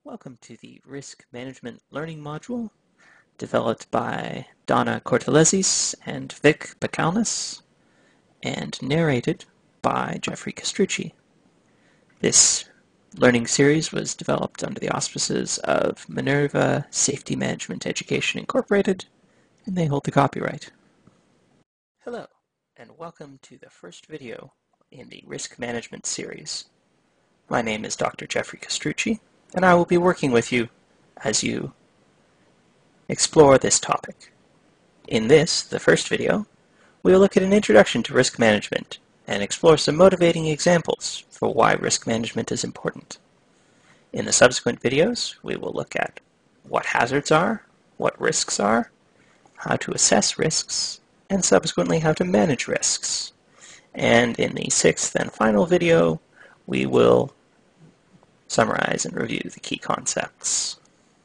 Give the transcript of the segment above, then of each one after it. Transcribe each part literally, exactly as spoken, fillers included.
Welcome to the Risk Management Learning Module, developed by Donna Cortolezzis and Vic Pakalnis, and narrated by Jeffrey Castrucci. This learning series was developed under the auspices of Minerva Safety Management Education Incorporated, and they hold the copyright. Hello, and welcome to the first video in the Risk Management series. My name is Doctor Jeffrey Castrucci, and I will be working with you as you explore this topic. In this, the first video, we will look at an introduction to risk management and explore some motivating examples for why risk management is important. In the subsequent videos, we will look at what hazards are, what risks are, how to assess risks, and subsequently how to manage risks. And in the sixth and final video, we will summarize and review the key concepts.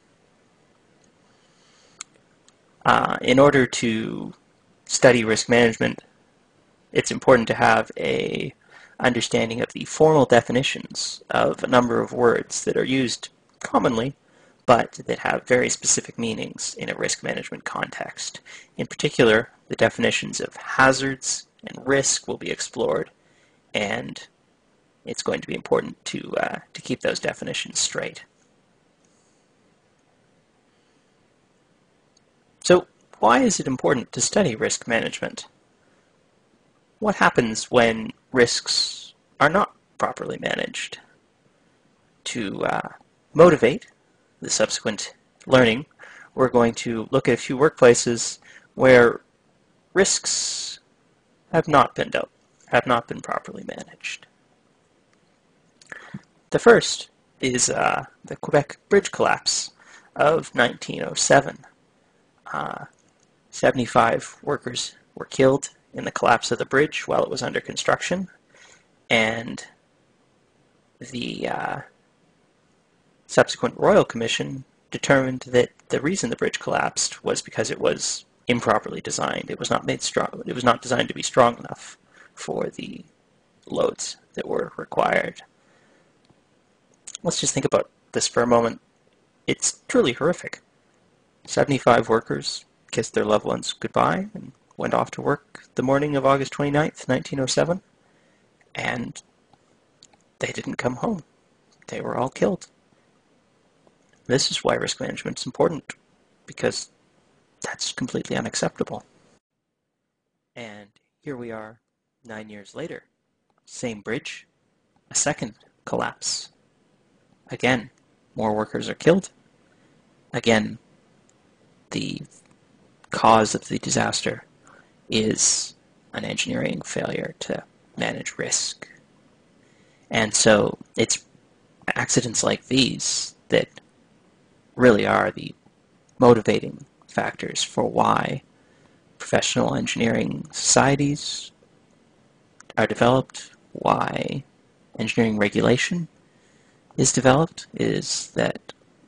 Uh, in order to study risk management, it's important to have a understanding of the formal definitions of a number of words that are used commonly, but that have very specific meanings in a risk management context. In particular, the definitions of hazards and risk will be explored, and it's going to be important to, uh, to keep those definitions straight. So, why is it important to study risk management? What happens when risks are not properly managed? To uh, motivate the subsequent learning, we're going to look at a few workplaces where risks have not been dealt, have not been properly managed. The first is uh, the Quebec Bridge collapse of nineteen oh seven. Uh, seventy-five workers were killed in the collapse of the bridge while it was under construction, and the uh, subsequent Royal Commission determined that the reason the bridge collapsed was because it was improperly designed. It was not made strong. It was not designed to be strong enough for the loads that were required. Let's just think about this for a moment. It's truly horrific. seventy-five workers kissed their loved ones goodbye and went off to work the morning of August twenty-ninth, nineteen oh seven, and they didn't come home. They were all killed. This is why risk management is important, because that's completely unacceptable. And here we are nine years later. Same bridge, a second collapse. Again, more workers are killed. Again, the cause of the disaster is an engineering failure to manage risk. And so it's accidents like these that really are the motivating factors for why professional engineering societies are developed, why engineering regulation is developed, is that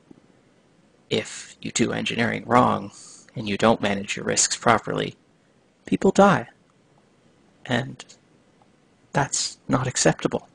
if you do engineering wrong and you don't manage your risks properly, people die. And that's not acceptable.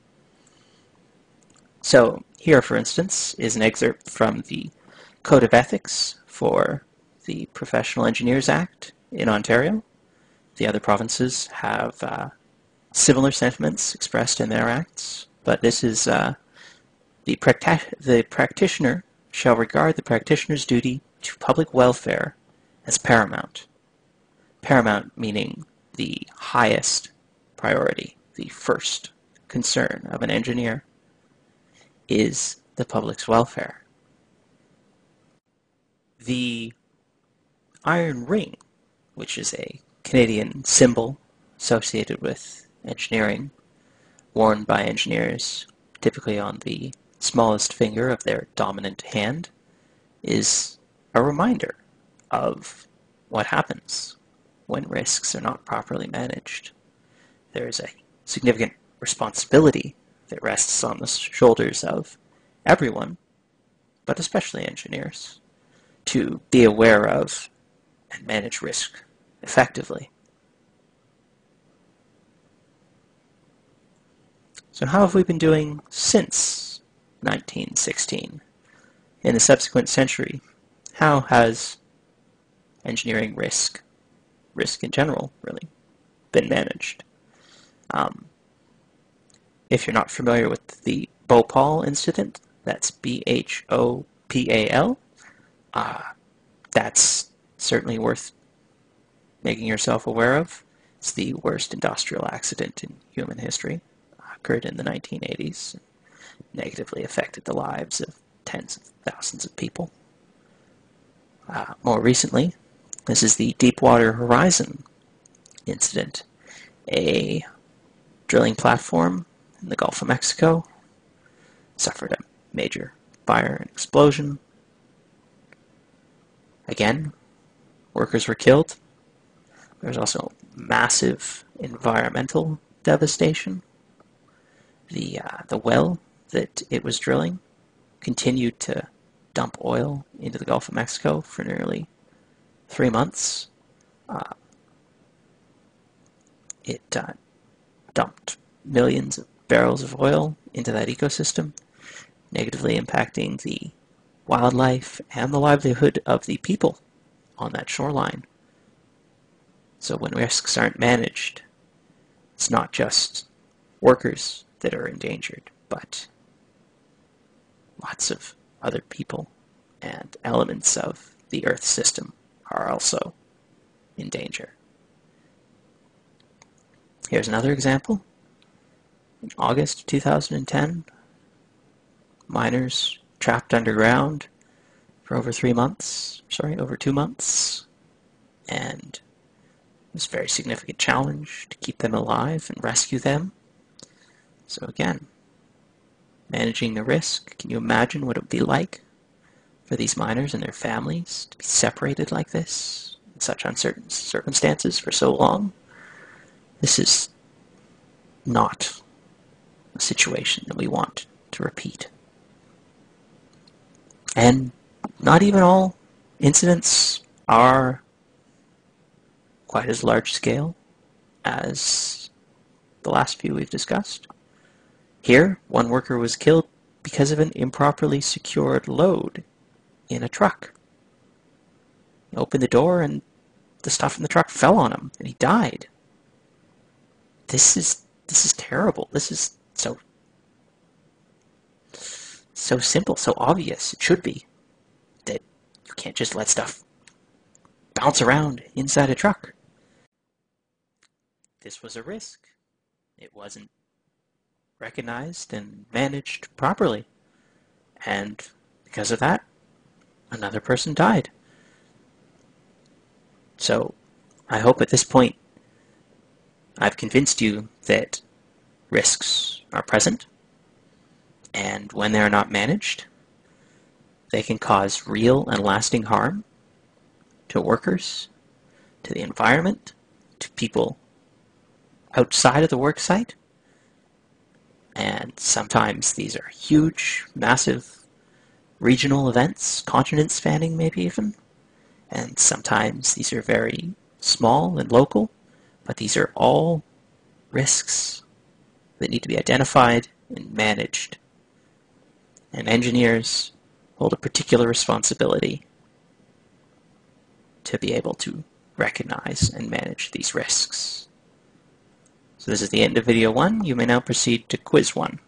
So here, for instance, is an excerpt from the Code of Ethics for the Professional Engineers Act in Ontario. The other provinces have uh, similar sentiments expressed in their acts, but this is uh, the, practi the practitioner shall regard the practitioner's duty to public welfare as paramount. Paramount meaning the highest priority, the first concern of an engineer is the public's welfare. The iron ring, which is a Canadian symbol associated with engineering, worn by engineers typically on the smallest finger of their dominant hand, is a reminder of what happens when risks are not properly managed. There is a significant responsibility that rests on the shoulders of everyone, but especially engineers, to be aware of and manage risk effectively. So how have we been doing since nineteen sixteen? in the subsequent century, how has engineering risk, risk in general, really, been managed? Um, if you're not familiar with the Bhopal incident, that's B H O P A L, uh, that's certainly worth making yourself aware of. It's the worst industrial accident in human history. Occurred in the nineteen eighties and negatively affected the lives of tens of thousands of people. Uh, more recently, this is the Deepwater Horizon incident, a drilling platform in the Gulf of Mexico suffered a major fire and explosion. Again, workers were killed. There was also massive environmental devastation. The, uh, the well that it was drilling continued to dump oil into the Gulf of Mexico for nearly three months. Uh, it uh, dumped millions of barrels of oil into that ecosystem, negatively impacting the wildlife and the livelihood of the people on that shoreline. So when risks aren't managed, it's not just workers that are endangered, but lots of other people and elements of the Earth system are also in danger. Here's another example. In August two thousand ten, miners trapped underground for over three months, sorry, over two months, and it was a very significant challenge to keep them alive and rescue them. So again, managing the risk, can you imagine what it would be like for these miners and their families to be separated like this in such uncertain circumstances for so long? This is not a situation that we want to repeat. And not even all incidents are quite as large scale as the last few we've discussed. Here, one worker was killed because of an improperly secured load in a truck. He opened the door and the stuff in the truck fell on him and he died. This is this is terrible. This is so so simple, so obvious. It should be that you can't just let stuff bounce around inside a truck. This was a risk. It wasn't recognized and managed properly. And because of that, another person died. So I hope at this point I've convinced you that risks are present, and when they are not managed, they can cause real and lasting harm to workers, to the environment, to people outside of the work site. And sometimes these are huge, massive regional events, continent spanning maybe even. And sometimes these are very small and local, but these are all risks that need to be identified and managed. And engineers hold a particular responsibility to be able to recognize and manage these risks. So this is the end of video one. You may now proceed to quiz one.